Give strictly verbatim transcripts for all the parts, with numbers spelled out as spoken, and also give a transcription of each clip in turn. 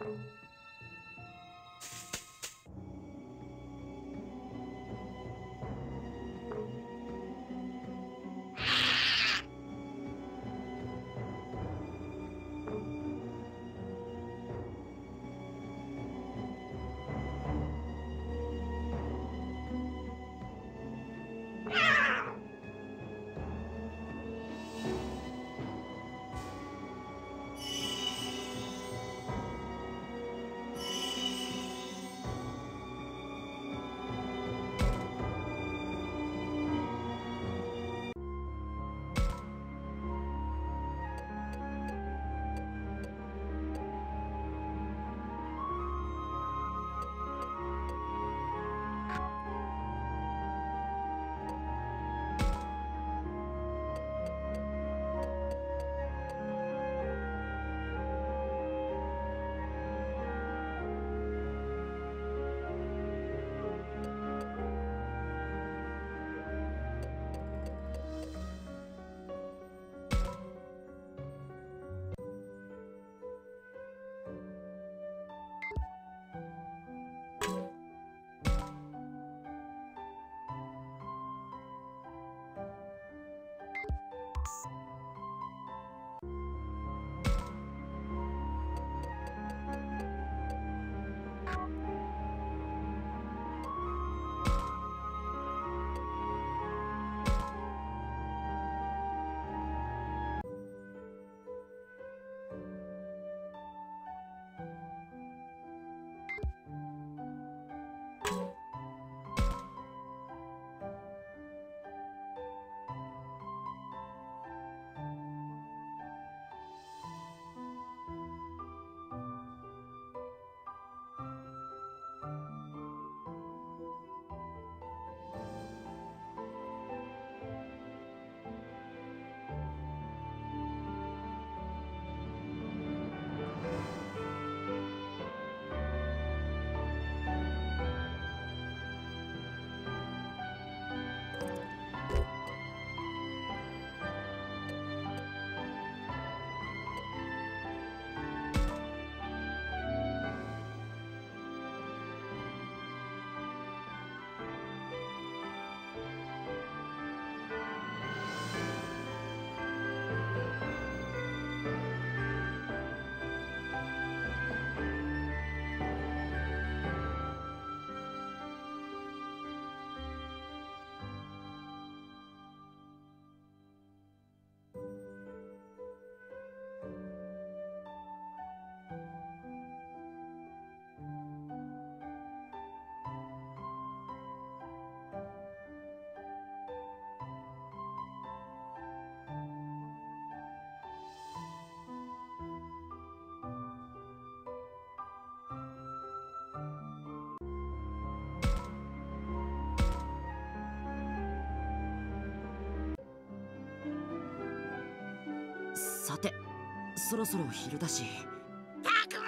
さて、そろそろ昼だし。 たく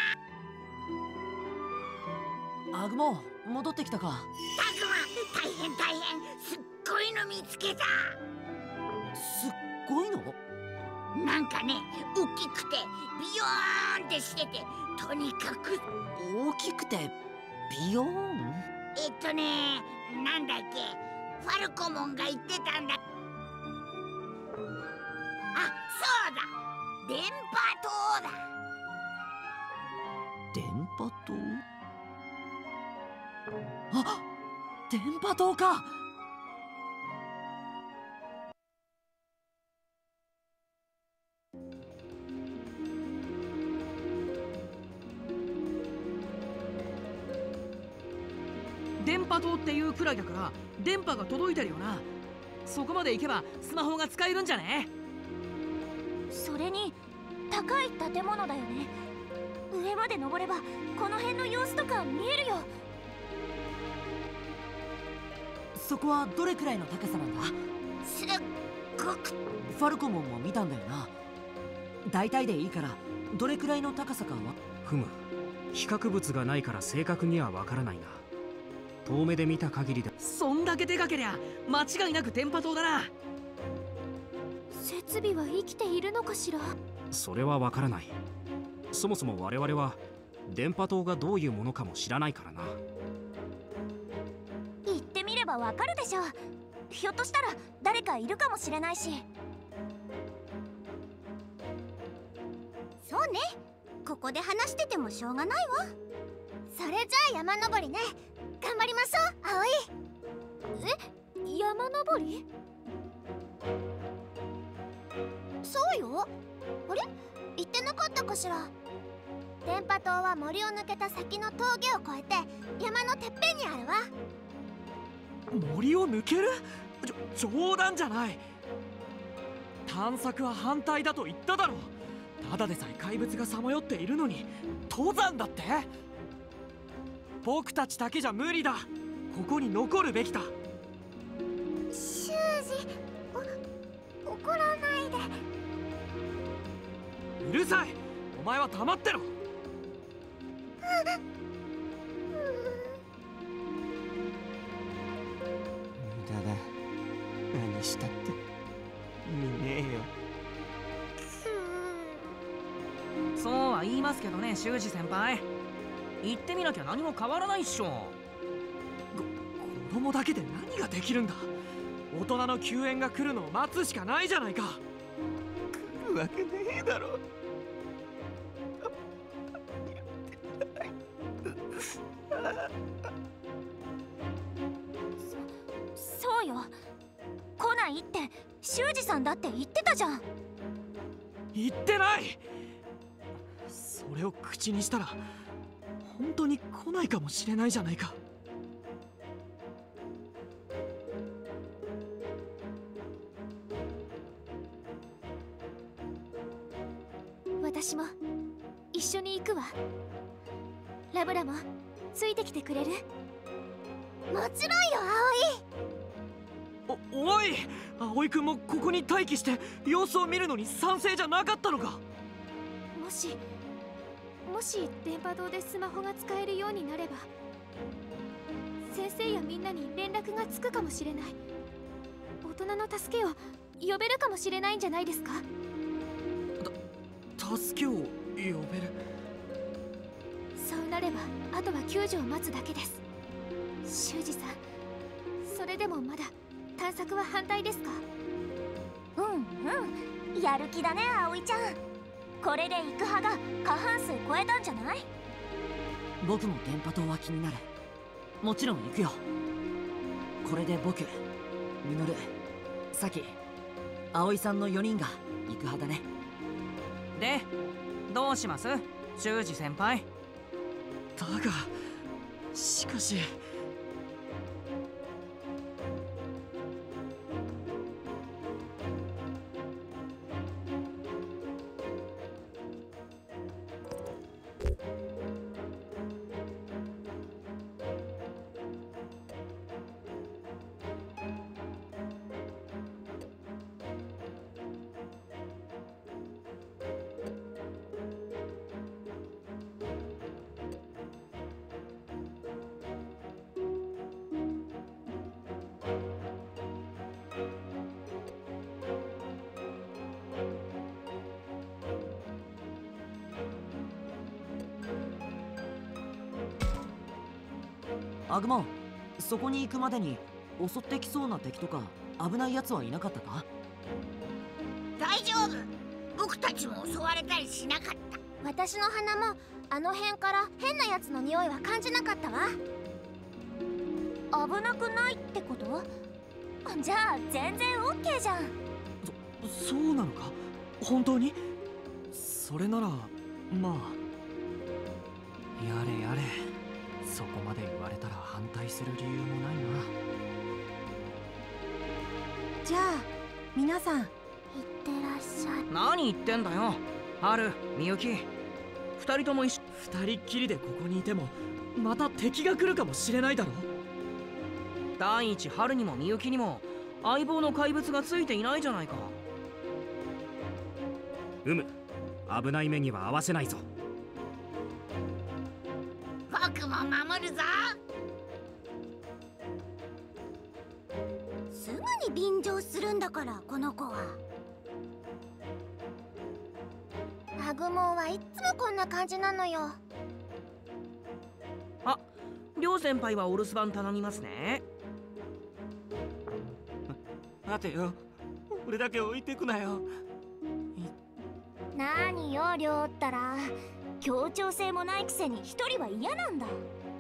まアグモ、戻ってきたか。 たくま、大変大変、すっごいの見つけた。 すっごいの？ なんかね、大きくてビヨーンってしてて、とにかく大きくてビヨーン？ えっとね、なんだっけ、ファルコモンが言ってたんだ。あ、そうだ、電波塔だ。 電波塔？あ、電波塔か。 電波塔っていうくらいだから電波が届いてるよな。そこまで行けばスマホが使えるんじゃね？ それに高い建物だよね。上まで登ればこの辺の様子とか見えるよ。 そこはどれくらいの高さなんだ？ すっごく。 ファルコモンも見たんだよな。大体でいいからどれくらいの高さかは。 ふむ、比較物がないから正確にはわからないな。遠目で見た限りで。 そんだけでかけりゃ間違いなく電波塔だな。 設備は生きているのかしら？ それはわからない。そもそも我々は電波塔がどういうものかも知らないからな。 行ってみればわかるでしょう。ひょっとしたら誰かいるかもしれないし。 そうね、ここで話しててもしょうがないわ。それじゃあ山登りね。頑張りましょう、葵。 え、山登り？ そうよ。あれ、言ってなかったかしら。電波塔は森を抜けた先の峠を越えて山のてっぺんにあるわ。 森を抜ける？ちょ冗談じゃない。探索は反対だと言っただろ。ただでさえ怪物がさまよっているのに登山だって？僕たちだけじゃ無理だ。ここに残るべきだ。 修二、お怒らないで。 うるさい。お前は黙ってろ。 無駄だ。何したって意味ねえよ。 そうは言いますけどね、修二先輩。言ってみなきゃ何も変わらないっしょ。ご子供だけで何ができるんだ。大人の救援が来るのを待つしかないじゃないか。 来るわけねえだろ。 そそうよ。来ないって修二さんだって言ってたじゃん。 言ってない。それを口にしたら本当に来ないかもしれないじゃないか。 私も一緒に行くわ。ラブラもついてきてくれる？ もちろんよ、 お、おい、葵くんもここに待機して様子を見るのに賛成じゃなかったのか？ もしもし電波塔でスマホが使えるようになれば先生やみんなに連絡がつくかもしれない。大人の助けを呼べるかもしれないんじゃないですか？ た助けを呼べる？ そうなればあとは救助を待つだけです。修二さん、それでもまだ探索は反対ですか？ うんうん、やる気だね葵ちゃん。 これで行く派が過半数超えたんじゃない？ 僕も電波塔は気になる。もちろん行くよ。これで僕、ミノル、サキ、葵さんのよにんが行く派だね。 で、どうします？修二先輩。だが、しかしアグモン、そこに行くまでに襲ってきそうな敵とか危ない奴はいなかったか？ 大丈夫。僕たちも襲われたりしなかった。 私の鼻もあの辺から変なやつの匂いは感じなかったわ。 危なくないってこと？じゃあ全然オッケーじゃん。 そ、そうなのか？本当に？それなら、まあ。やれやれ。そこまで言われたら反対する理由もないな。 じゃあ皆さん、いってらっしゃい。 何言ってんだよ、ハル、みゆき。二人とも一緒。二人っきりでここにいてもまた敵が来るかもしれないだろ。第一、ハルにもみゆきにも相棒の怪物がついていないじゃないか。 うむ、危ない目には合わせないぞ。 僕も守るぞ。 すぐに便乗するんだからこの子は。アグモンはいっつもこんな感じなのよ。 あ、両先輩はお留守番頼みますね。 待てよ、俺だけ置いてくなよ。 なによ、りょうったら協調性もないくせに一人は嫌なんだ。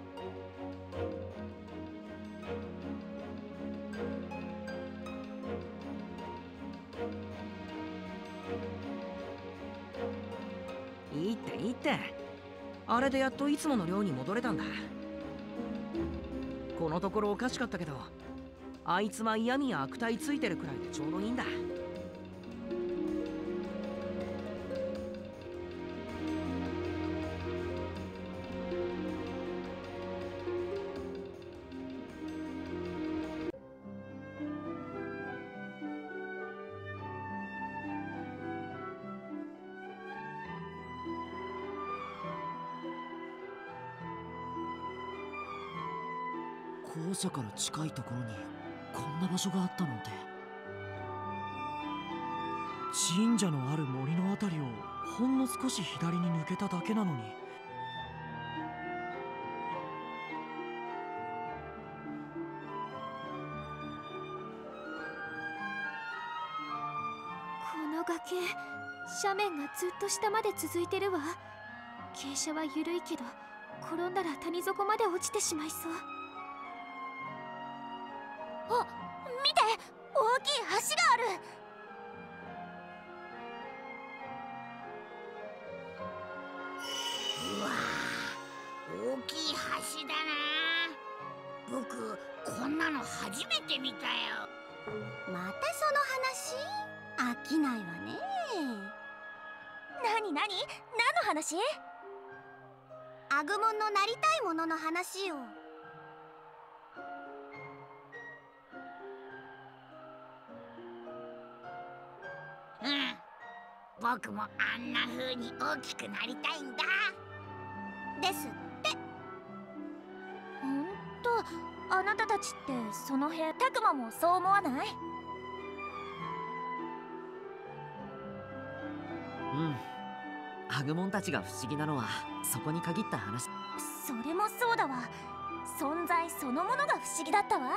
いいっていいって。あれでやっといつもの寮に戻れたんだ。このところおかしかったけど、あいつは嫌味や悪態ついてるくらいでちょうどいいんだ。 校舎から近いところにこんな場所があったなんて。神社のある森のあたりをほんの少し左に抜けただけなのに。 この崖、斜面がずっと下まで続いてるわ。傾斜は緩いけど転んだら谷底まで落ちてしまいそう。 あ、見て、大きい橋がある。 うわー、大きい橋だな。僕こんなの初めて見たよ。 またその話？飽きないわね。なになに？何の話？アグモンのなりたいものの話よ。 うん、僕もあんな風に大きくなりたいんだ。 ですって。ほんと、あなたたちってその辺、タクマもそう思わない？ うん、アグモンたちが不思議なのはそこに限った話。 それもそうだわ。存在そのものが不思議だったわ。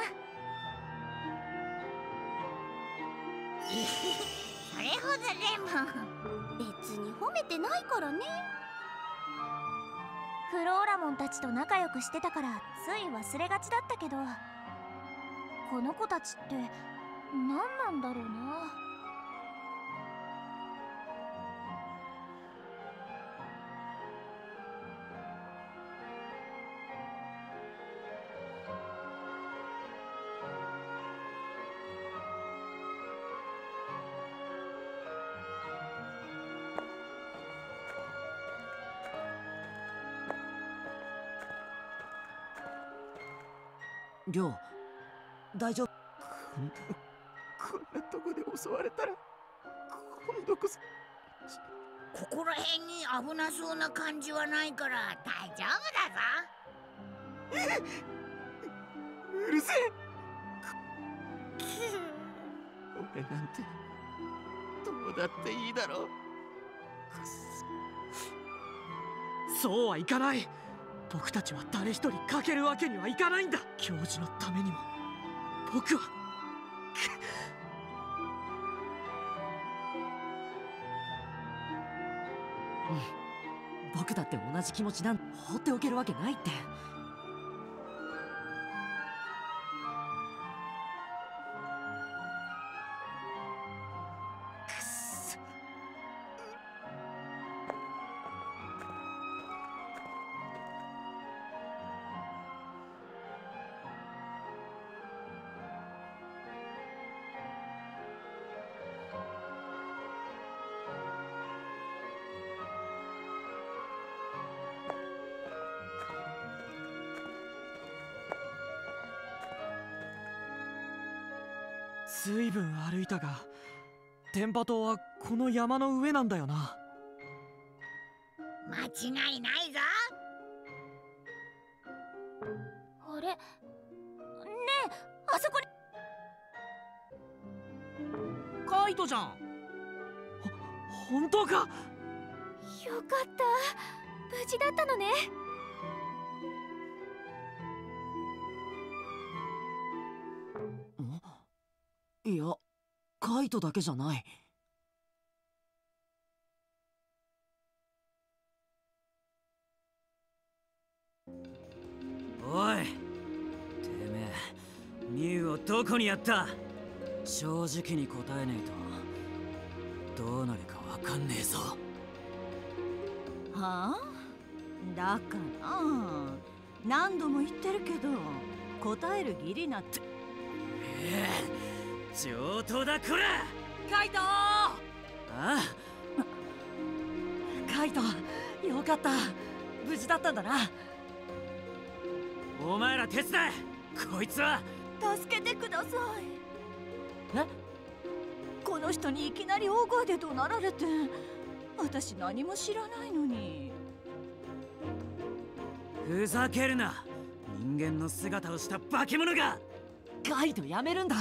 それほどでも。 別に褒めてないからね。フローラモンたちと仲良くしてたからつい忘れがちだったけど、この子たちって何なんだろうな。 りょう、大丈夫？ こんなこんなとこで襲われたら今度こそ。 ここら辺に危なそうな感じはないから大丈夫だぞ。 うるせえ。俺なんてどうだっていいだろう。 そうはいかない。僕たちは誰一人欠けるわけにはいかないんだ。教授のためにも僕はうん、僕だって同じ気持ちなん。放っておけるわけないって。ずいぶん歩いたが、電波塔はこの山の上なんだよな。 間違いないぞ。 あれねえ、あそこにカイトじゃん。 ほ本当か？ よかった、無事だったのね。 いや、カイトだけじゃない。 おい、てめえミュウをどこにやった？正直に答えねえとどうなるかわかんねえぞ。 はあ？だから何度も言ってるけど答える義理なって。 ええ、上等だこら。 カイトー。 ああ、 カイト、よかった、無事だったんだな。 お前ら手伝え。こいつは助けてください。 え？ この人にいきなり大声で怒鳴られて、私何も知らないのに。 ふざけるな。人間の姿をした化け物が。 カイト、やめるんだ。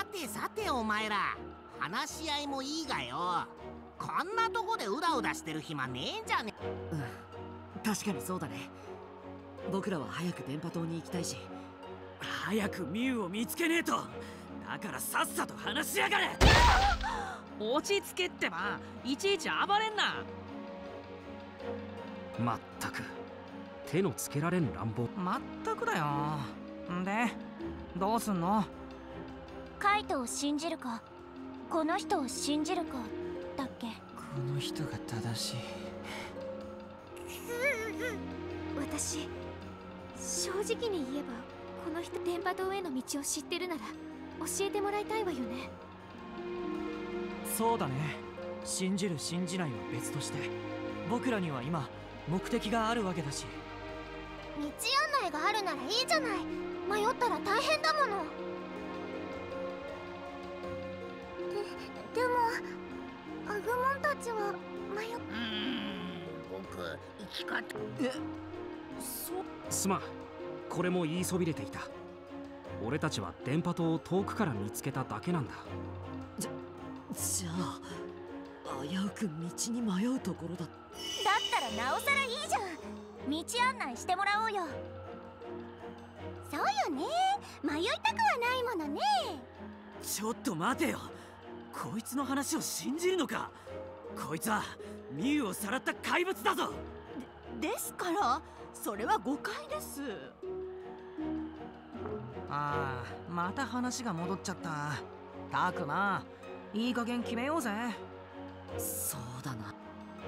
てさてお前ら、話し合いもいいがよ、こんなとこでうだうだしてる暇ねえんじゃね。 うん確かにそうだね。僕らは早く電波塔に行きたいし、 早くミュウを見つけねえと。だからさっさと話しやがれ。 落ち着けってば、いちいち暴れんな。 まったく手のつけられん乱暴。 まったくだよ。んでどうすんの？ カイトを信じるかこの人を信じるかだっけ。 この人が正しい。 私正直に言えばこの人電波塔への道を知ってるなら教えてもらいたいわよね。 そうだね。信じる信じないは別として、僕らには今目的があるわけだし。 道案内があるならいいじゃない。迷ったら大変だもの。ででもアグモンたちは迷っ。 うーん僕生き方えそすまん、これも言いそびれていた。俺たちは電波塔を遠くから見つけただけなんだ。 じゃじゃあ危うく道に迷うところだ。 だったらなおさらいいじゃん。道案内してもらおうよ。そうよね、迷いたくはないものね。 ちょっと待てよ、こいつの話を信じるのか。こいつはミュウをさらった怪物だぞ。 でですからそれは誤解です。 ああ、また話が戻っちゃった。たくま、いい加減決めようぜ。 そうだな。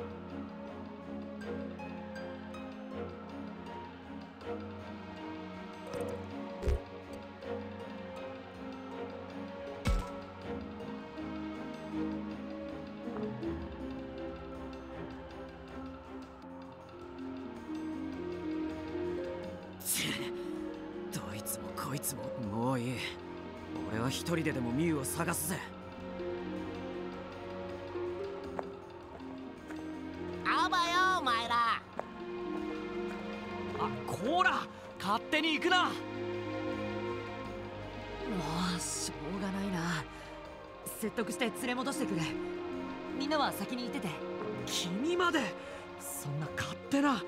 どいつもこいつももういい。俺は一人ででもミュウを探すぜ。 あばよお前ら。 あ、こら勝手に行くな。 もうしょうがないな。説得して連れ戻してくれ。みんなは先に行ってて。 君までそんな勝手な。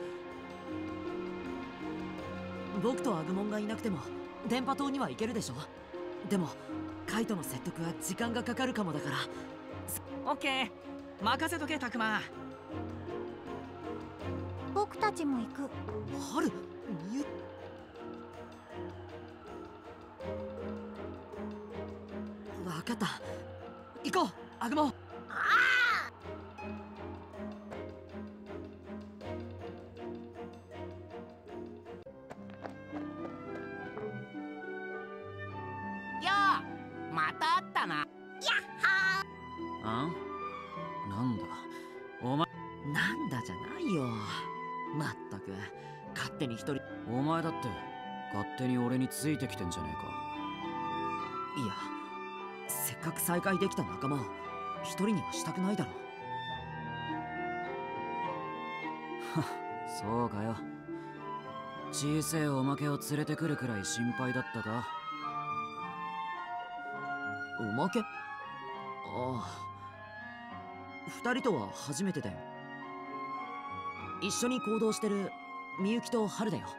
僕とアグモンがいなくても電波塔には行けるでしょ。でもカイトの説得は時間がかかるかもだから。 オッケー、任せとけたくま。 僕たちも行く。 ハル、みゆ分かった、行こうアグモン。 また会ったな。やっはー。 あんなんだお前。 なんだじゃないよ。まったく勝手に一人。 お前だって勝手に俺についてきてんじゃねえか。 いや、せっかく再会できた仲間を一人にはしたくないだろ。 そうかよ。小せえおまけを連れてくるくらい心配だったか。 おまけ？ああ、二人とは初めてだよ。一緒に行動してるみゆきとハルだよ。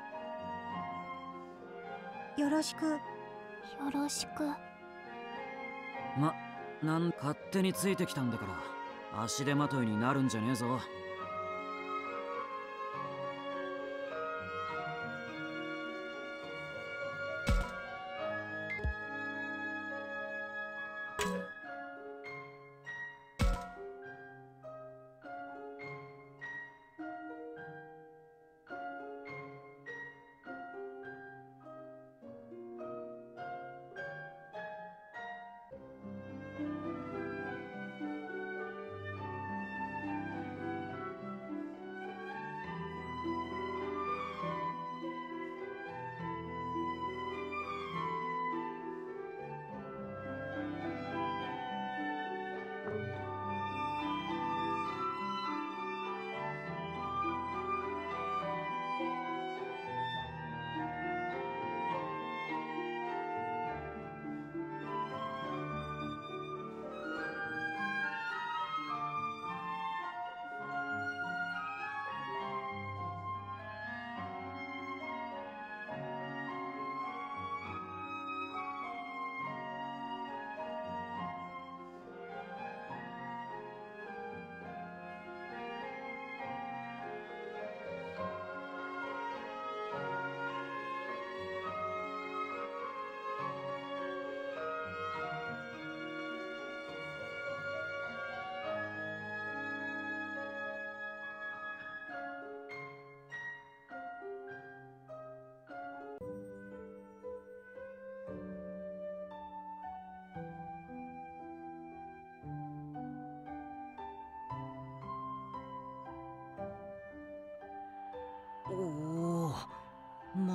よろしく。よろしく。 ま、なん勝手についてきたんだから足手まといになるんじゃねえぞ。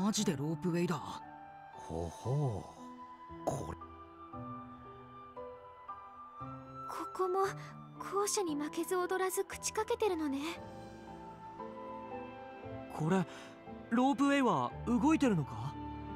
マジでロープウェイだ。 ほほう、これここも校舎に負けず劣らず口かけてるのね。 これロープウェイは動いてるのか？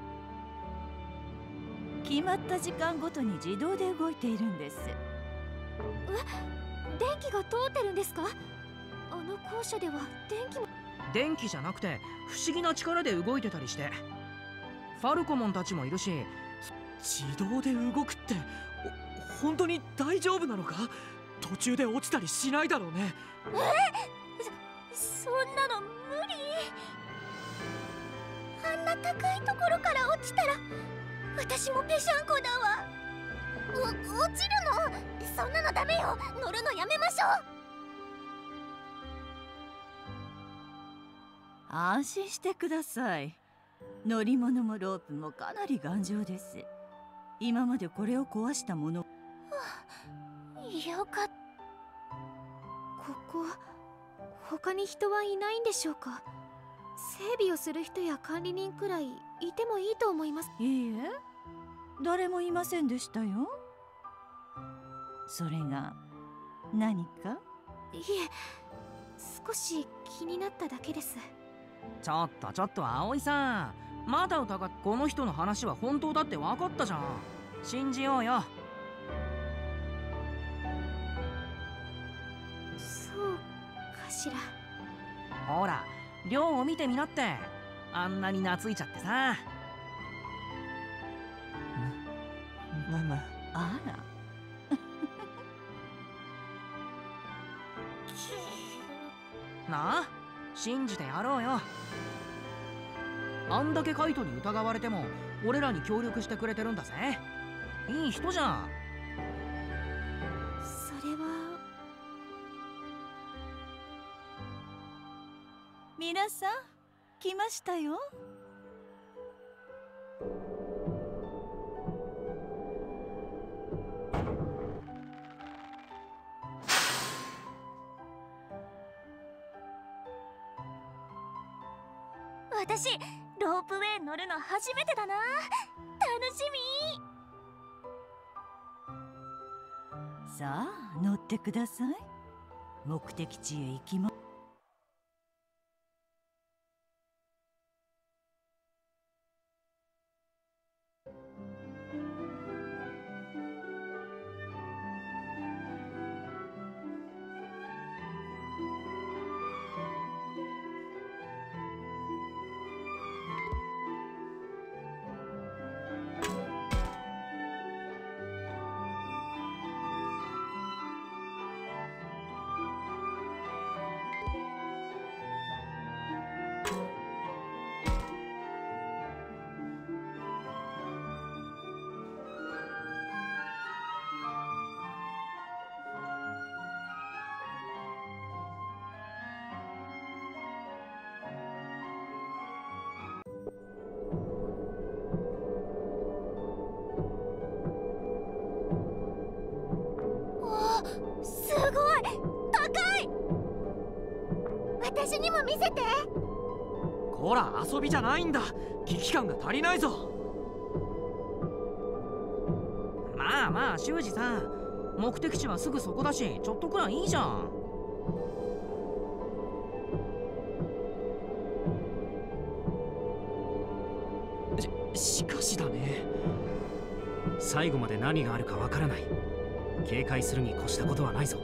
決まった時間ごとに自動で動いているんです。 え、電気が通ってるんですか？あの校舎では電気も。 電気じゃなくて不思議な力で動いてたりして。ファルコモンたちもいるし。自動で動くって本当に大丈夫なのか？途中で落ちたりしないだろうね。 え、そ、そんなの無理。あんな高いところから落ちたら私もぺしゃんこだわ。お、落ちるの？そんなのダメよ。乗るのやめましょう。安心してください。乗り物もロープもかなり頑丈です。今までこれを壊したもの。はあ、よかった。 ここ他に人はいないんでしょうか？整備をする人や管理人くらいいてもいいと思います。 いいえ、誰もいませんでしたよ。それが何か？ いえ、少し気になっただけです。 ちょっとちょっと葵さん、まだ疑っこの人の話は本当だって分かったじゃん。信じようよ。 そうかしら。 ほら亮を見てみなって。あんなに懐いちゃってさ。 ママ。 あらなあ、信じてやろうよ。あんだけカイトに疑われても俺らに協力してくれてるんだぜ。いい人じゃん。 それは。 皆さん来ましたよ。 私ロープウェイ乗るの初めてだな。楽しみ。さあ乗ってください。目的地へ行きます。 すごい高い。私にも見せて。 こら遊びじゃないんだ。危機感が足りないぞ。まあまあ修二さん、目的地はすぐそこだしちょっとくらいいいじゃん。し、しかしだね。 最後まで何があるかわからない。警戒するに越したことはないぞ。 も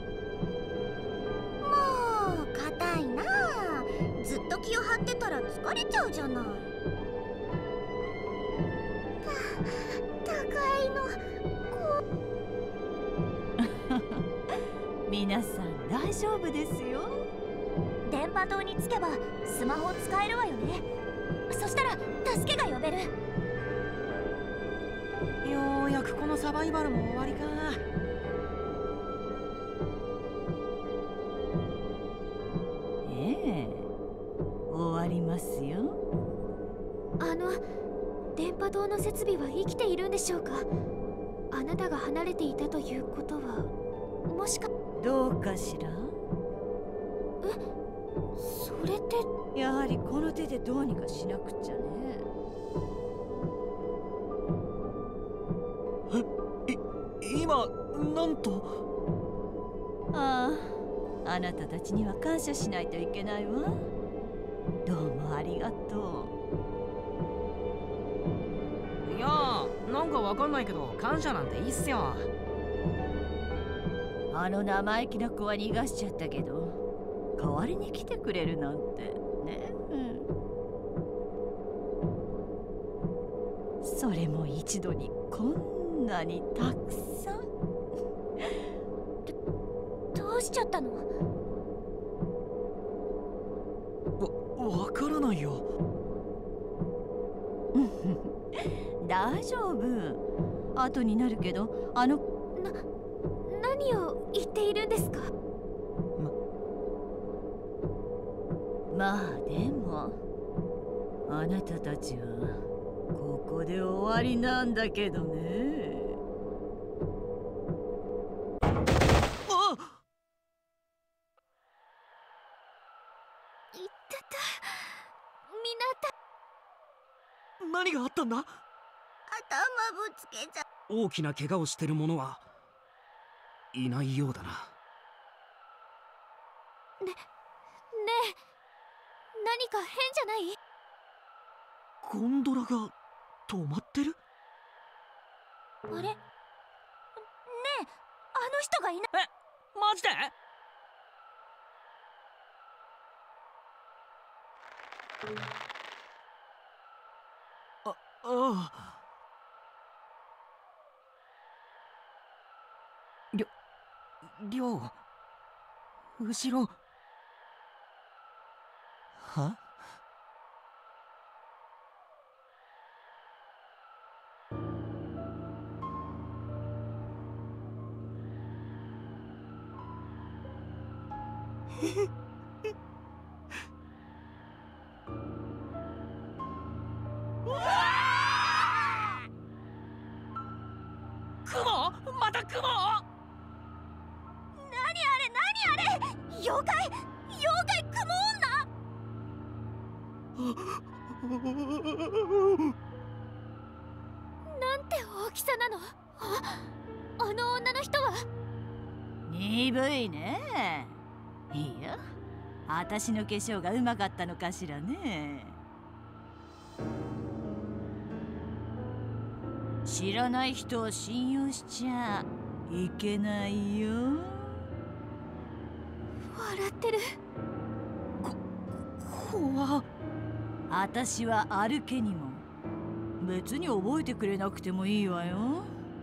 う硬いなあ。ずっと気を張ってたら疲れちゃうじゃない。た高いのこう皆さん大丈夫ですよ。 電波塔に着けばスマホ使えるわよね。そしたら助けが呼べる。 ようやくこのサバイバルも終わりか。 ええ、終わりますよ。 あの電波塔の設備は生きているんでしょうか？あなたが離れていたということはもしか。 どうかしら？ え、 それってやはりこの手でどうにかしなくっちゃね。 え、い、今なんと。 ああ、あなたたちには感謝しないといけないわ。どうもありがとう。いやー、なんかわかんないけど感謝なんていいっすよ。 あの生意気な子は逃がしちゃったけど、代わりに来てくれるなんてね。それも一度にこんなにたくさん。 ど, どうしちゃったの？ わ、わからないよ。 大丈夫。後になるけど、あのな何を言っているんですか？ ま、まあでもあなたたちはここで終わりなんだけどね。 あっ！ 言ってた。みなた。 何があったんだ？ 頭ぶつけちゃ。 大きな怪我をしてる者はいないようだな。 ね、ねえ、何か変じゃない？ ゴンドラが止まってる？ あれ？ねえ、あの人がいない。 え、マジで？あ、ああ。りょ、りょう、後ろ。 は？ 雲？また雲？ 何あれ、何あれ、妖怪、妖怪雲女。 なんて大きさなの？あ、あの女の人は。 鈍いね。いや、私の化粧がうまかったのかしらね。知らない人を信用しちゃいけないよ。 笑ってる。 こ、怖っ。 私はアルケニモン。別に覚えてくれなくてもいいわよ。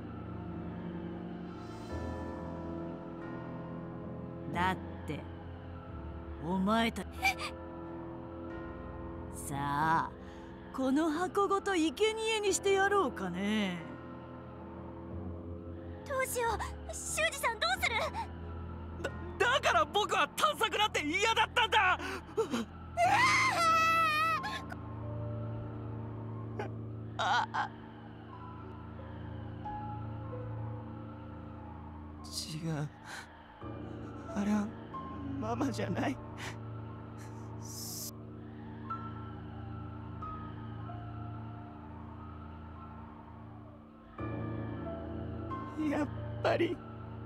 だってお前たちさあ、この箱ごと生贄にしてやろうかね。 どうしよう、修二さんどうする？ だ、だから僕は探索なんて嫌だったんだ。 ああ、違う、あれはママじゃない。やっぱり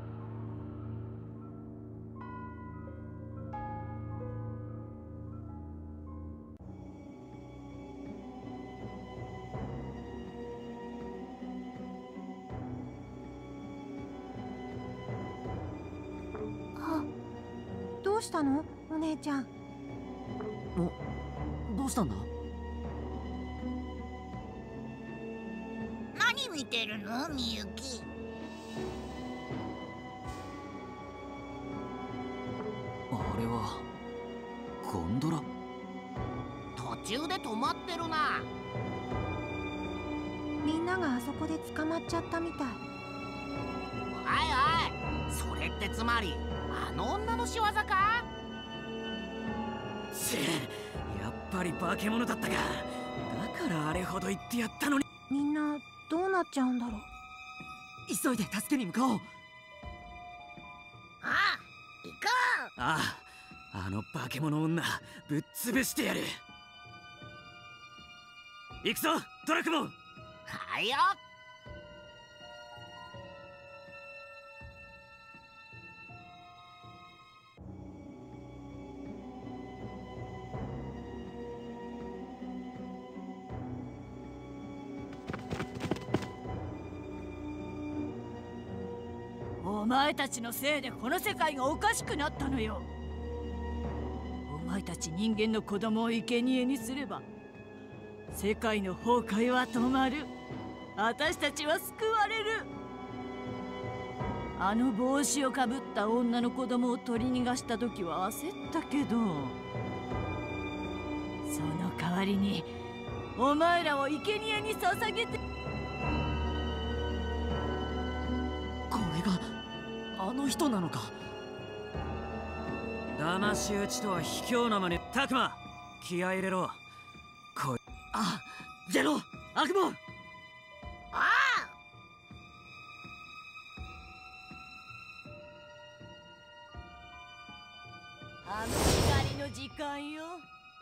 どうしたの、お姉ちゃん？ お、どうしたんだ？ 何見てるの、みゆき？ あれはゴンドラ？ 途中で止まってるな。 みんながあそこで捕まっちゃったみたい。 おいおい、それってつまりあの女の仕業か？ ちぇ、やっぱり化け物だったか。だからあれほど言ってやったのに。 みんなどうなっちゃうんだろう。 急いで助けに向かおう。 ああ、行こう。 ああ、 あの化け物女ぶっ潰してやる。行くぞドラクモン。 はいよ。 お前たちのせいでこの世界がおかしくなったのよ。お前たち人間の子供を生贄にすれば世界の崩壊は止まる。私たちは救われる。あの帽子をかぶった女の子供を取り逃がした時は焦ったけど、その代わりにお前らを生贄に捧げて。 これがあの人なのか。 騙し討ちとは卑怯なまね。タクマ、気合い入れろ。こいあ、ゼロ、アクモン。 ああの光の時間よ。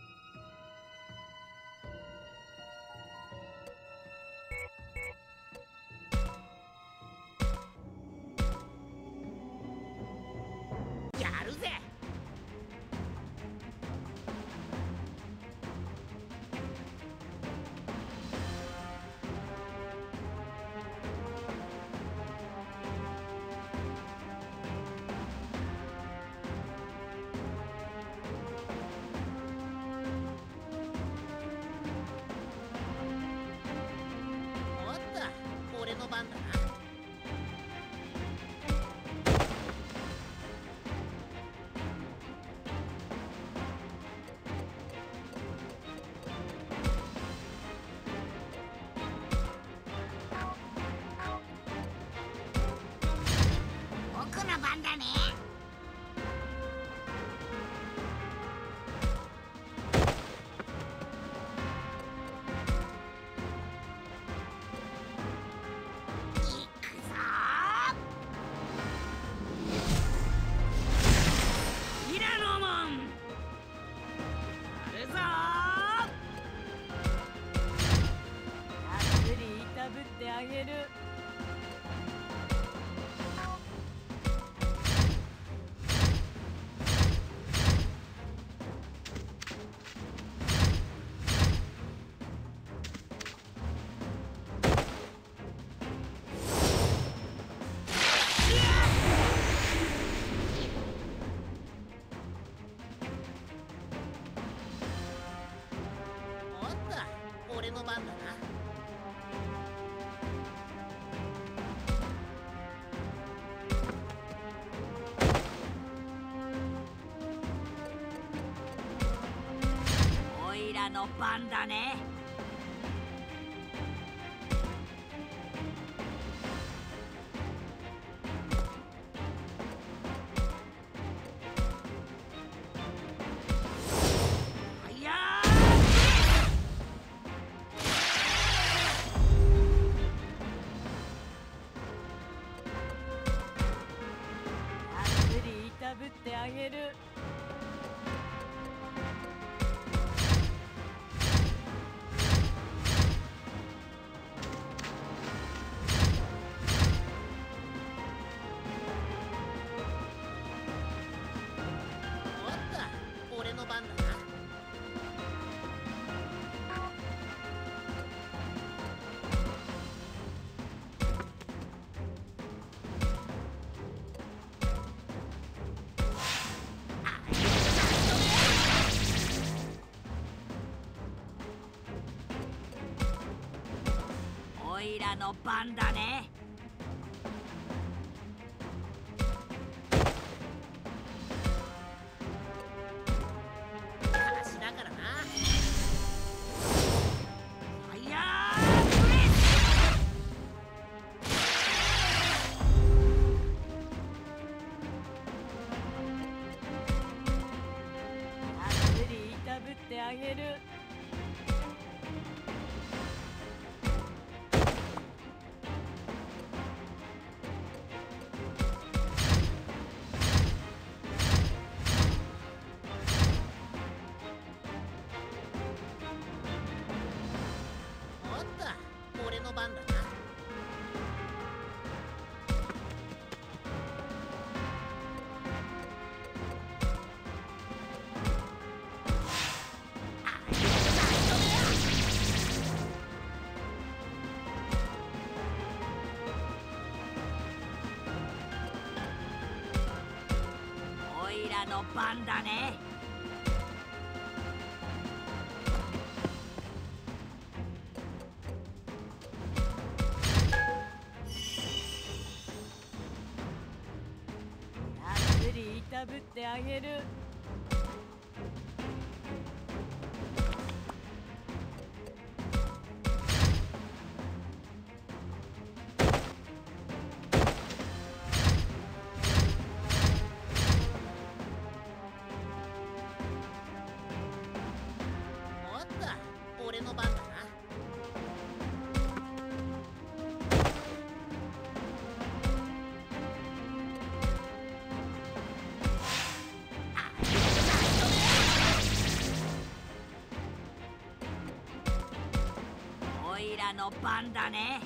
やるぜ。おっと、俺の番だな。 僕の番だね。行くぞーイラノモン。やるぞたっぷりいたぶってあげる。 おっと、俺の番だな。 おいらの番だね。 いやたっぷりいたぶってあげる。 おっと、俺の番だな。 おいらの番だね。 話だからな。 ファイヤたっぷりいたぶってあげる。 らの番だね。たっぷりいたぶってあげる。 俺の番だな。 おいらの番だね。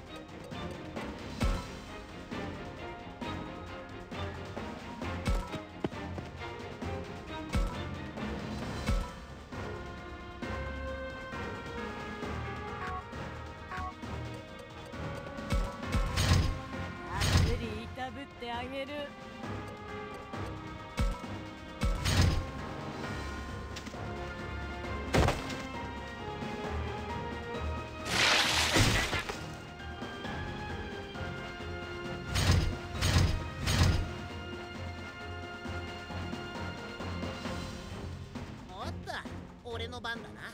たぶってあげる。 おっと、俺の番だな。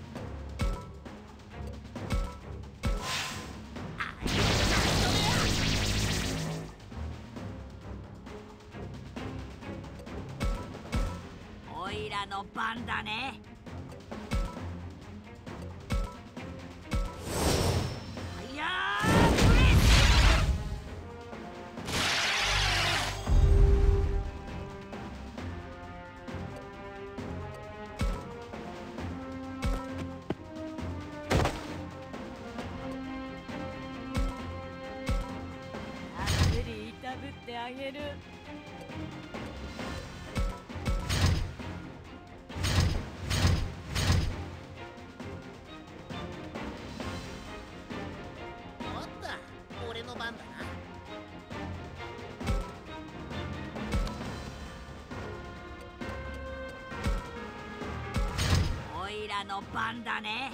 おいらの番だね。いやー、プレス。たっぷりいたぶってあげる。 俺の番だな。 おいらの番だね。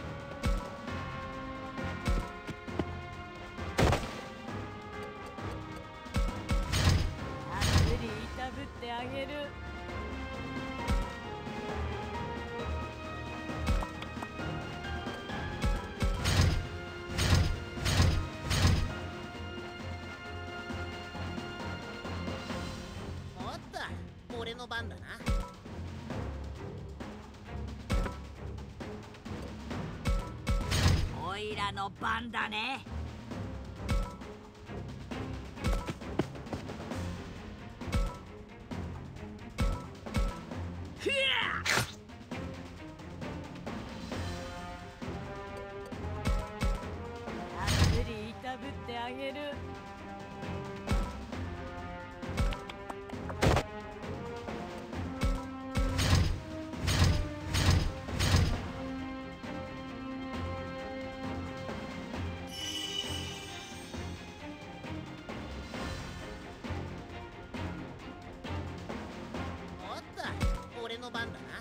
たっぷりいたぶってあげる。 俺の番だな。 おいらの番だね。ふやたっぷりいたぶってあげる。 俺の番だな。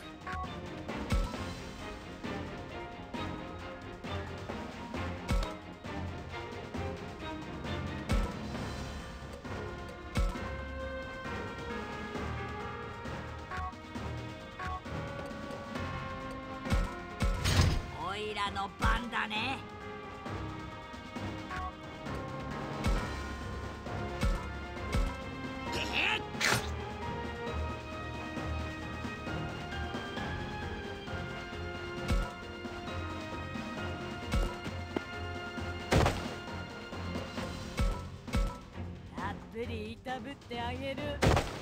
おいらの番だね。たっぷりいたぶってあげる。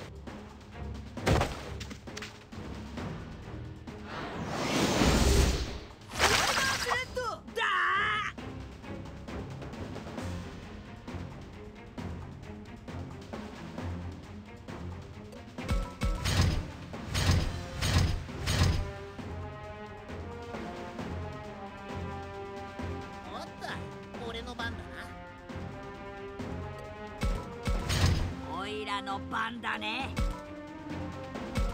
俺の番だな。 おいらの番だね。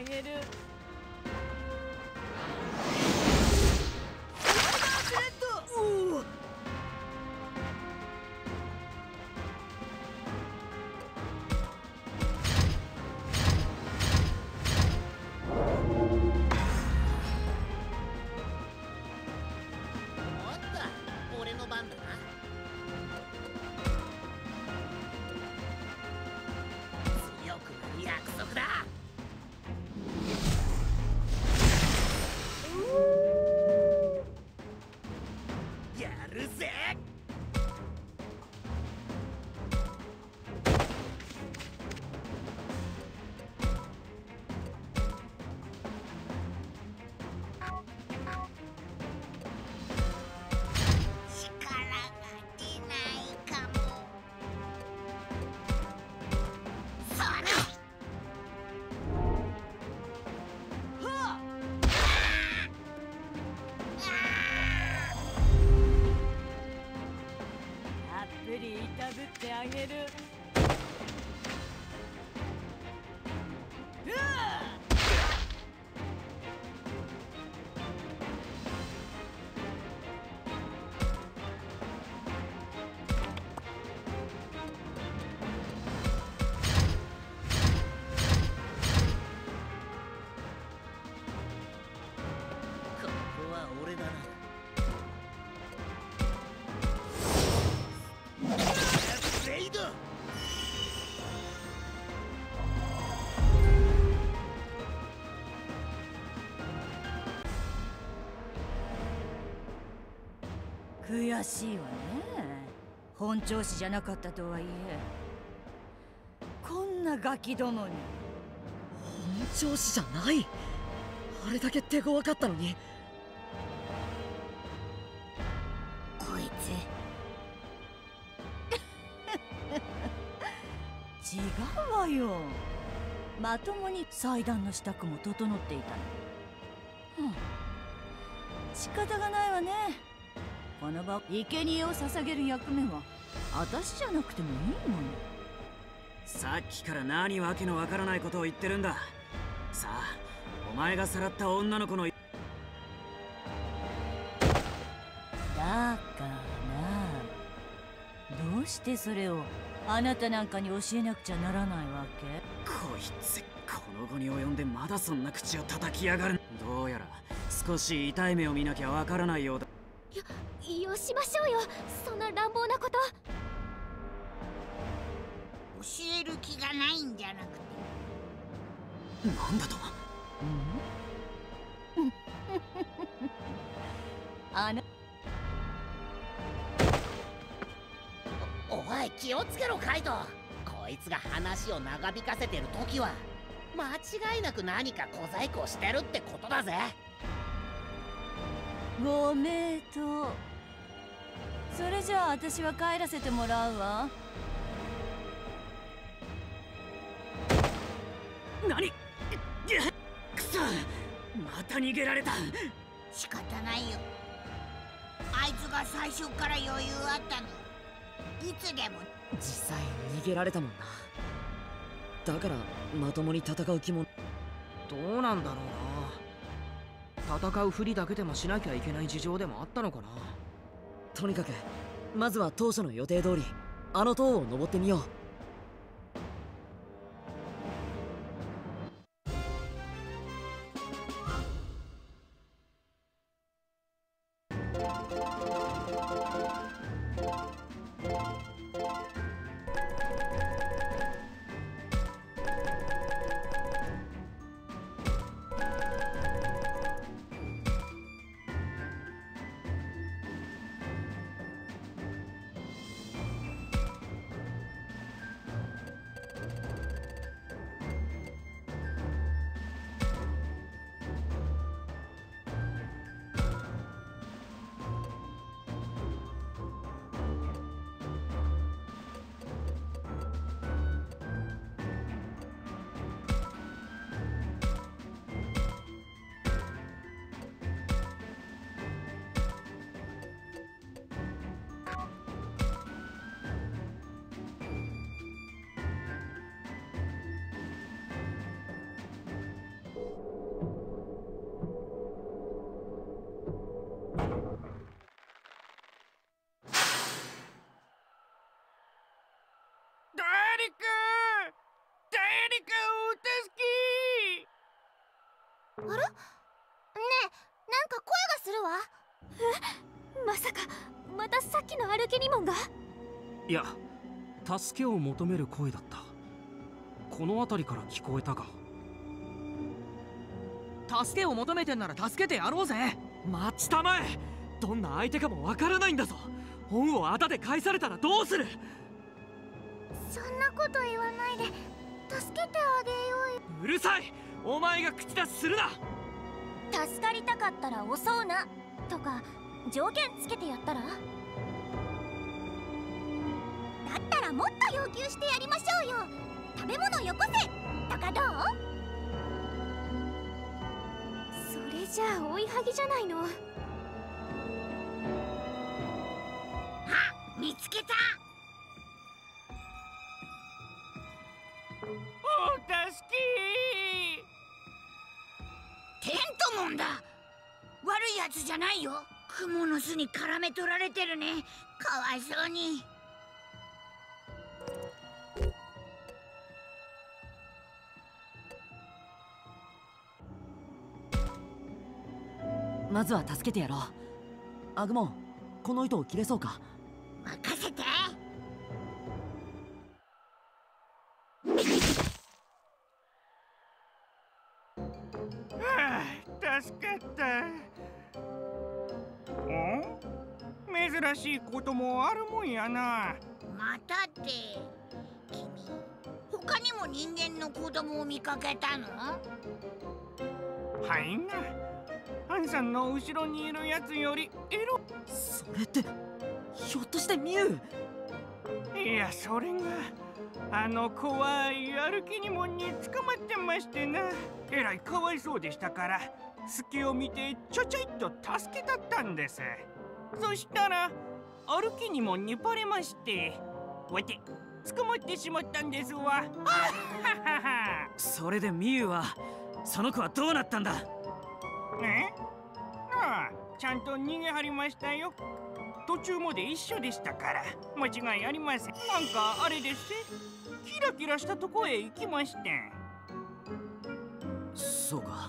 あげる。おお。 俺の番だな。強くなる約束だ。やるぜ。 たぶってあげる。うわここは俺だな。レイド。 悔しいわね。本調子じゃなかったとはいえ、こんなガキどもに。 本調子じゃない。あれだけ手強かったのに。 こいつ違うわよ。まともに祭壇の支度も整っていたの。うん、仕方がないわね。この場、生贄を捧げる役目は私じゃなくてもいいもの。 さっきから何わけのわからないことを言ってるんだ。さあ、お前がさらった女の子の。だからどうしてそれをあなたなんかに教えなくちゃならないわけ？ こいつ、この後に及んでまだそんな口を叩きやがる。どうやら少し痛い目を見なきゃわからないようだ。 よ、よしましょうよ、そんな乱暴なこと。 教える気がないんじゃなくて。 なんだと？ うん、あのお、おい、気をつけろカイト。こいつが話を長引かせてる時は間違いなく何か小細工をしてるってことだぜ。 ご名答。それじゃあ私は帰らせてもらうわ。 何？くそ、また逃げられた。 仕方ないよ。あいつが最初から余裕あったの。いつでも。 実際逃げられたもんな。だからまともに戦う気も。 どうなんだろうな。戦うふりだけでもしなきゃいけない事情でもあったのかな。 とにかくまずは当初の予定通りあの塔を登ってみよう。 まさかまたさっきのアルケニモンが？ いや、助けを求める声だった。この辺りから聞こえたか。 助けを求めてんなら助けてやろうぜ。 待ちたまえ。どんな相手かもわからないんだぞ。恩をあだで返されたらどうする？ そんなこと言わないで助けてあげようよ。 うるさい。お前が口出しするな。 助かりたかったら襲うなとか条件つけてやったら？だったらもっと要求してやりましょうよ。食べ物よこせとかどう？ それじゃあ追いはぎじゃないの。 あ、見つけた。 お助け。 テントモンだ。悪いやつじゃないよ。クモの巣に絡め取られてるね。かわいそうに。 まずは助けてやろう。アグモン、この糸を切れそうか？ 任せて。 はあ、助かった。ん？珍しいこともあるもんやな。 またって君、他にも人間の子供を見かけたの？ はいな。ハンさんの後ろにいるやつよりエロ。 それってひょっとしてミュウ？いや、それがあの怖いアルケニモンに捕まってましてな。えらいかわいそうでしたから隙を見てちょちょいっと助けたったんです。そしたらアルケニモンにバレましてわて捕まってしまったんですわ。 それでミユはその子はどうなったんだ？ え？ああ、ちゃんと逃げはりましたよ。途中まで一緒でしたから間違いありません。なんかあれですね、キラキラしたとこへ行きまして。 そうか、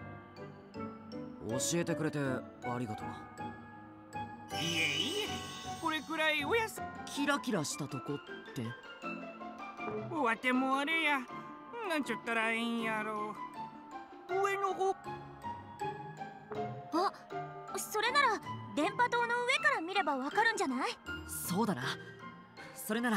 教えてくれてありがとう。 いえいえ、これくらいおやす。 キラキラしたとこって？ わてもあれや、なんちゅったらいいんやろう。上の方。 あ、それなら電波塔の上から見ればわかるんじゃない？ そうだな。それなら。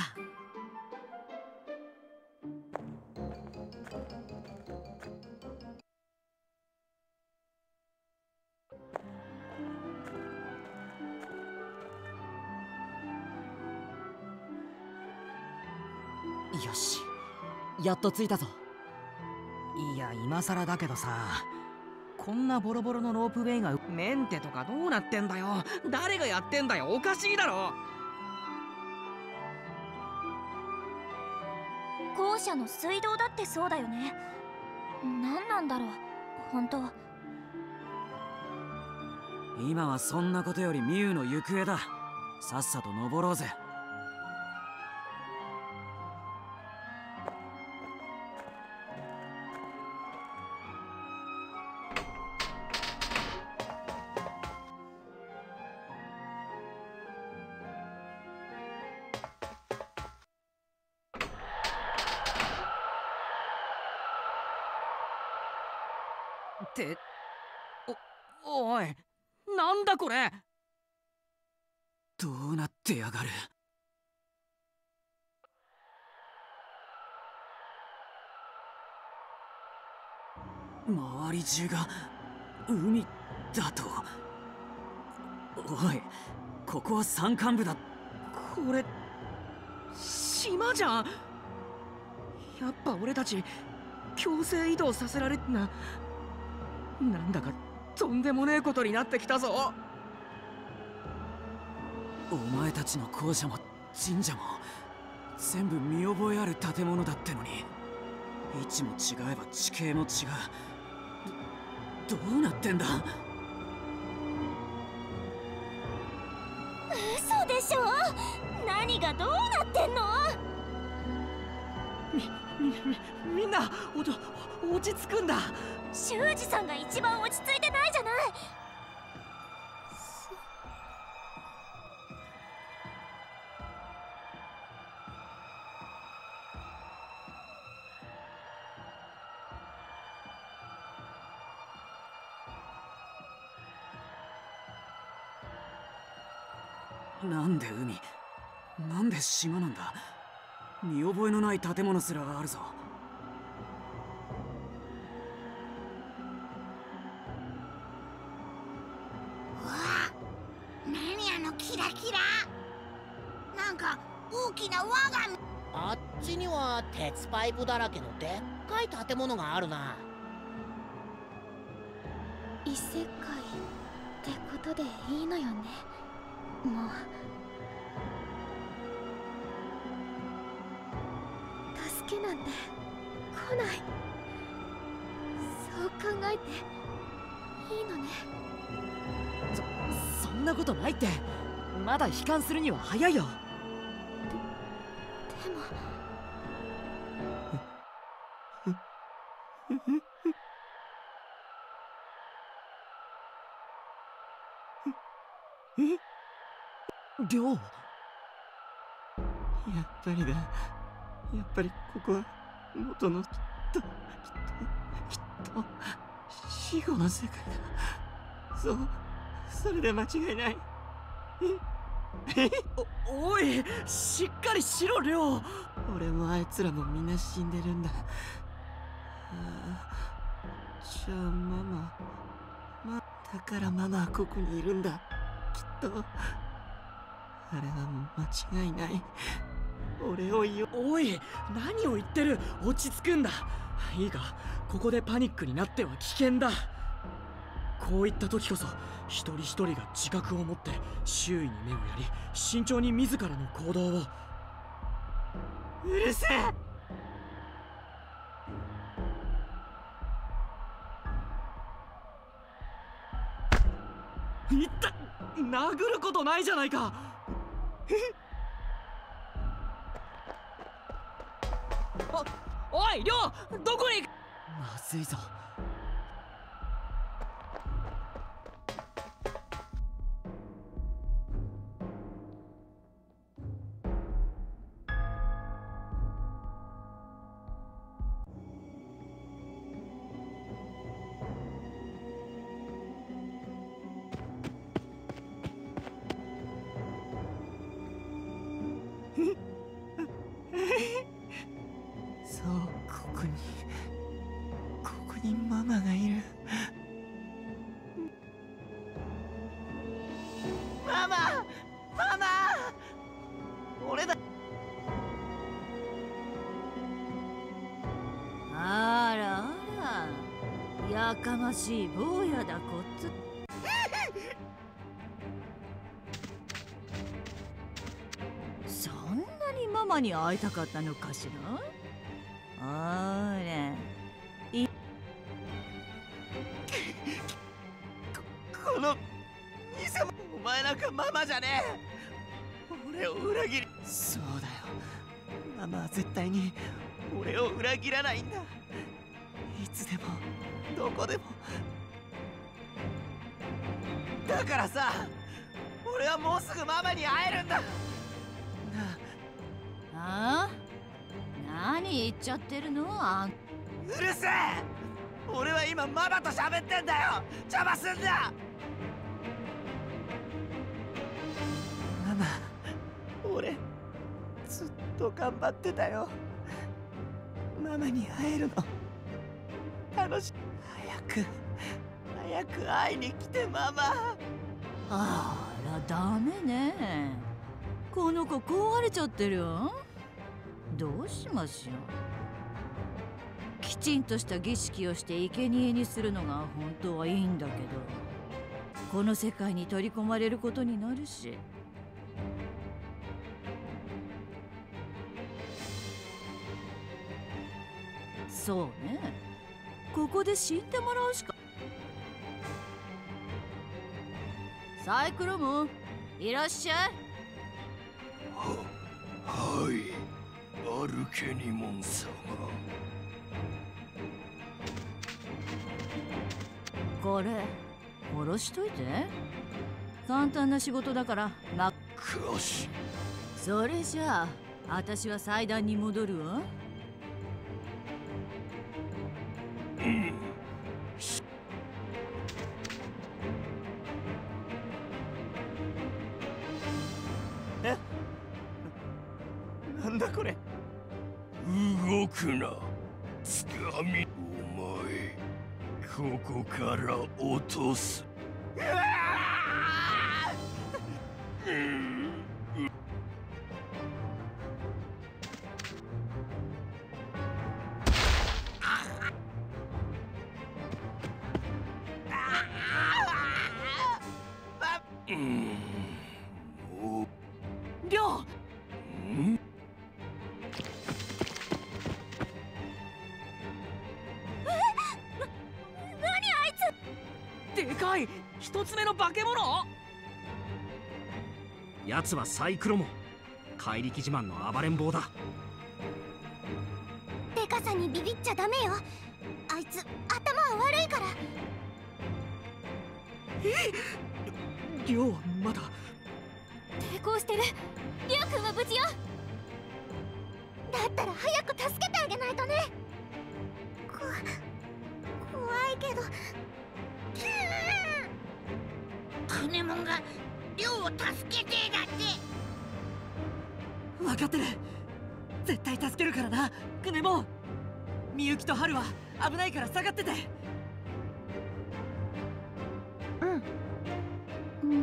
よし、やっと着いたぞ。 いや、今さらだけどさ、こんなボロボロのロープウェイがメンテとかどうなってんだよ。誰がやってんだよ。おかしいだろ。 校舎の水道だってそうだよね。何なんだろう本当。 今はそんなことよりミユの行方だ。さっさと登ろうぜ。 って、お、おい、なんだこれ。 どうなってやがる。周り中が海だと。おい、ここは山間部だ。 これ島じゃん。やっぱ俺たち強制移動させられな。なんだかとんでもねえことになってきたぞ。 お前たちの校舎も神社も全部見覚えある建物だってのに、位置も違えば地形も違う。ど、どうなってんだ。 嘘でしょ。何がどうなってんの。 み、み、み、みんなおと落ち着くんだ。 修二さんが一番落ち着いてないじゃない。 なんで海、なんで島なんだ。見覚えのない建物すらがあるぞ。 うわあ、何あのキラキラ。なんか大きな輪が。 あっちには鉄パイプだらけのでっかい建物があるな。 異世界ってことでいいのよね。もう助けなんて来ない。そう考えていいのね。 そそんなことないって。まだ悲観するには早いよ。 でもりょう、 やっぱりだ。やっぱりここは元のきっときっときっと死後の世界だ。そう、それで間違いない。 お、おい、しっかりしろ、りょう。 俺もあいつらもみんな死んでるんだ。ああ、じゃあママ、ま、だからママはここにいるんだ。きっとあれは間違いない。俺をよ。 おい、何を言ってる。落ち着くんだ。いいか、ここでパニックになっては危険だ。こういった時こそ一人一人が自覚を持って周囲に目をやり、慎重に自らの行動を。 うるせえ。 いった、殴ることないじゃないか。お、おい、りょう、どこに。 まずいぞ。 そう、ここにここにママがいる。ママ、ママ、俺だ。 あらあら、やかましい坊やだこっつ。そんなにママに会いたかったのかしら。あれ、いこの偽物。お前なんかママじゃねえ。俺を裏切り。そうだよ、ママは絶対に俺を裏切らないんだ。いつでもどこでも。だからさ、俺はもうすぐママに会えるんだ。なああ、何言っちゃってるの。あんうるせえ。俺は今ママと喋ってんだよ。邪魔すんな。ママ、俺ずっと頑張ってたよ。ママに会えるの楽しい。早く早く会いに来てママ。 あら、ダメね。この子壊れちゃってるよ。どうしましょう。きちんとした儀式をして生贄にするのが本当はいいんだけど、この世界に取り込まれることになるし。そうね、ここで死んでもらうしか。サイクロムン、いらっしゃい。 は、はい、アルケニモン様。 これ殺しといて。簡単な仕事だからまっかし。 それじゃあ私は祭壇に戻るわ。 うん。 え、なんだこれ。 動くな、つかみ。お前ここから落とす。 りょう。 ん？ でかい一つ目の化け物。 奴はサイクロモン、怪力自慢の暴れん坊だ。 でかさにビビっちゃダメよ。あいつ頭は悪いから。 え、りょうはまだ抵抗してる。りょうくんは無事よ。 だったら早く助けてあげないとね。こ怖いけど。 クネモンがリョウを助けてだって。 分かってる。絶対助けるからな、クネモン。みゆきとハルは危ないから下がってて。 うんうん。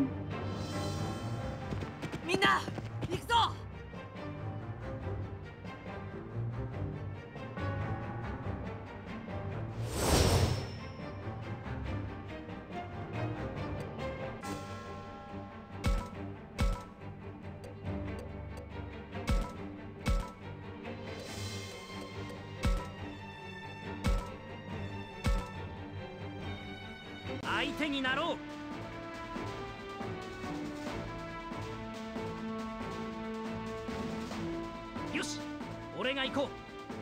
みんな行くぞ。 相手になろう。よし、俺が行こう。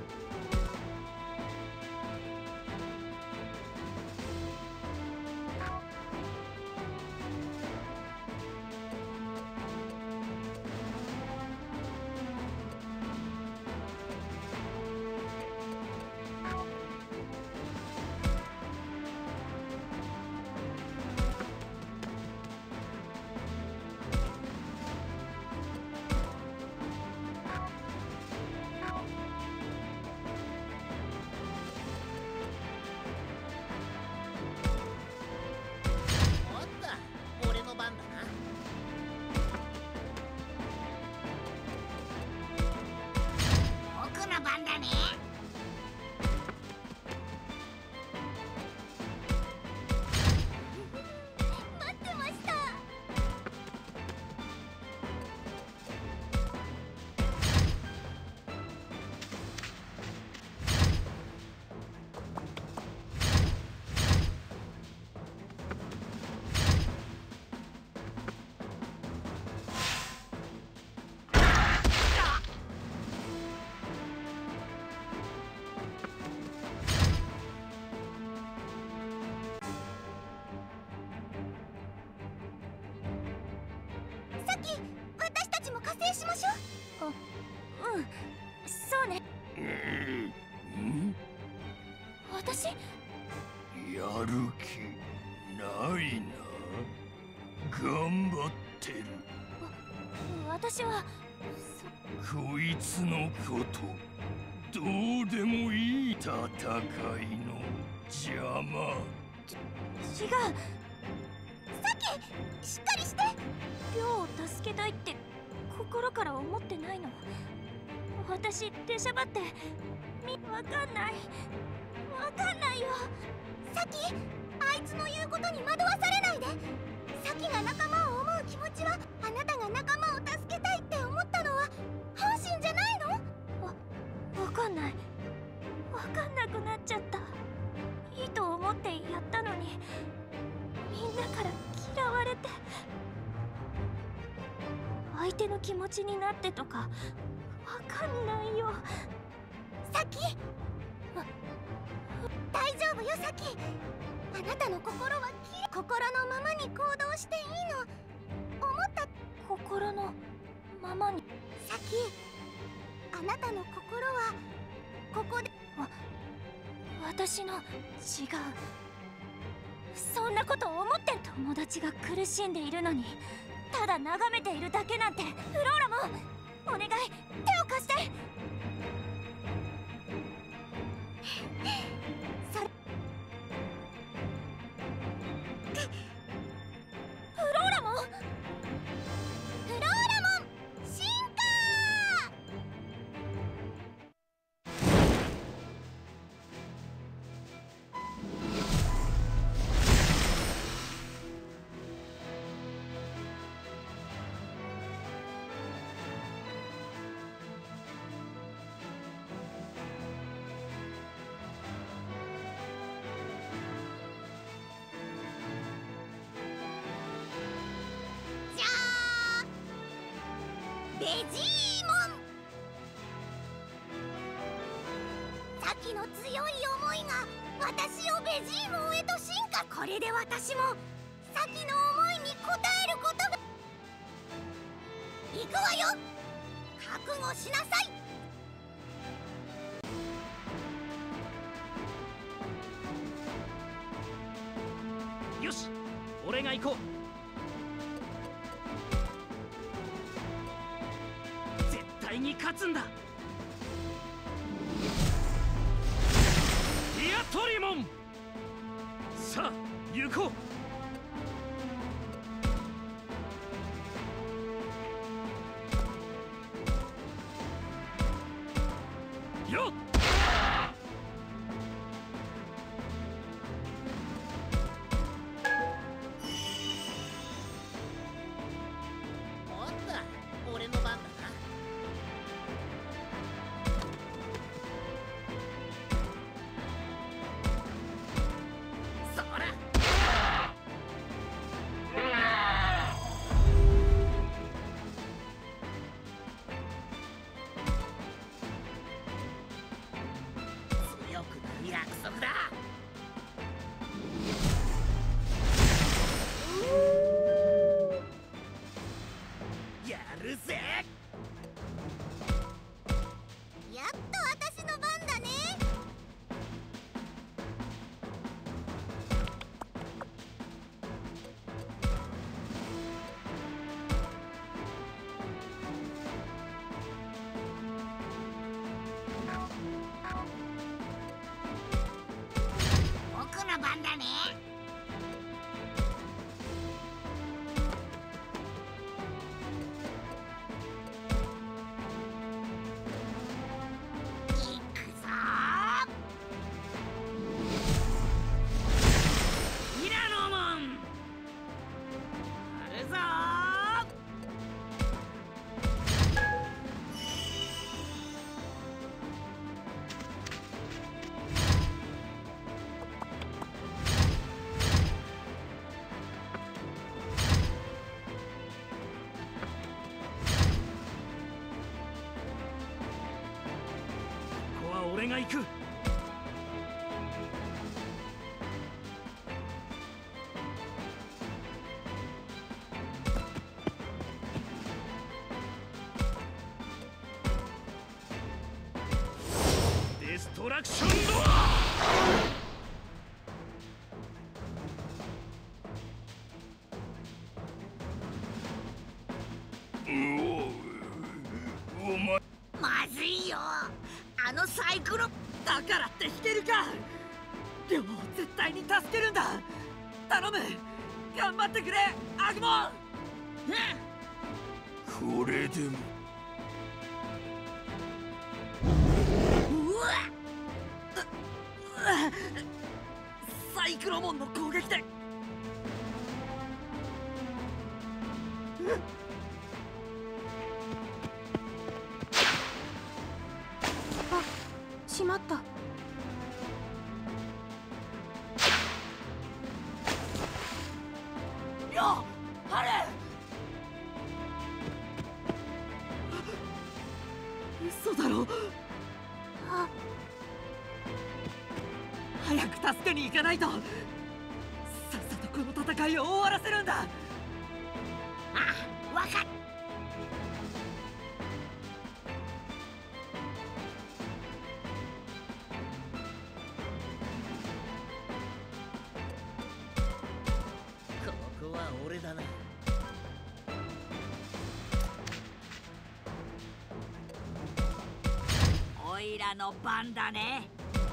私たちも加勢しましょう。あ、うん、そうね。 ん？ 私？ やる気ないな。頑張ってる。 私はこいつのことどうでもいい。戦いの邪魔。 違う。サキ、しっかりして。リョウを助けたいって心から思ってないの。私出しゃばってみわかんないわかんないよ。サキ、あいつの言うことに惑わされないで。サキが仲間を思う気持ちは、あなたが仲間を助けたいって思ったのは本心じゃないの？わ、わかんない。わかんなくなっちゃった。いいと思ってやったのに、みんなから嫌われて。相手の気持ちになってとかわかんないよ。サキ、大丈夫よサキ。あなたの心はきれい。心のままに行動していいの。思った心のままに。サキ、あなたの心はここで。わ、私の違う。そんなこと思ってる。友達が苦しんでいるのにただ眺めているだけなんてフローベジーモン。さっきの強い思いが私をベジーモンへと進化。これで私もさっきの思いに応えることが。行くわよ。覚悟しなさい。 よし、俺が行こう。絶対に勝つんだ。ディアトリモン、さあ行こうよっ。 番だね。いくぞー。ミラノモンあるぞ俺が行く。デストラクションドア。 まずいよ、あのサイクロだからって引けるか。でも絶対に助けるんだ。頼む、頑張ってくれアグモン。 これでもうわっ、サイクロモンの攻撃でしまった。 よっ、ハレ。嘘だろ。 あ、 早く助けに行かないと。さっさとこの戦いを終わらせるんだ。ああ、わかった。 俺だな。 オイラの番だね。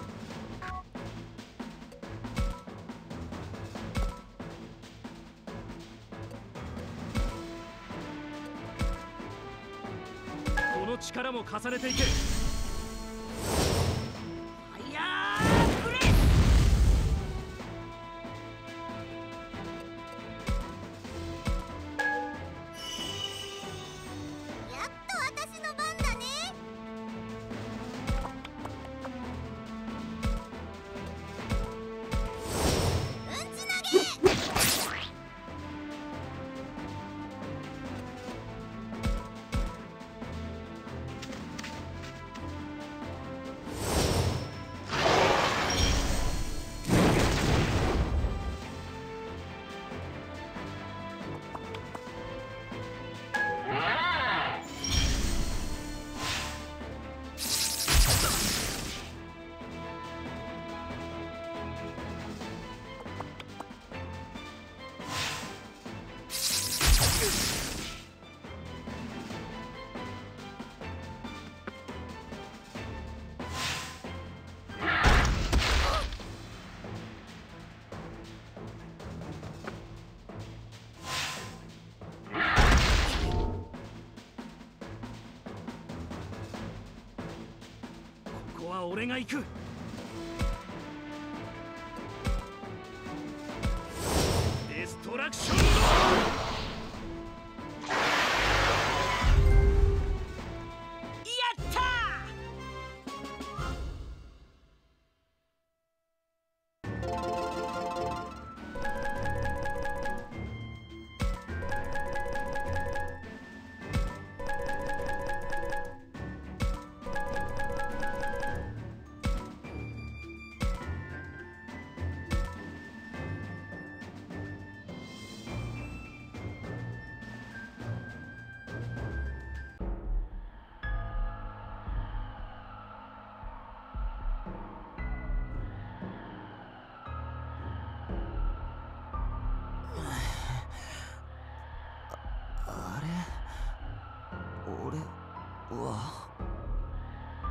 この力も重ねていけ。 ファイヤーブレス。 こは俺が行く。デストラクションロー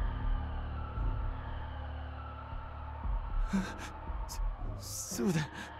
そそうだ。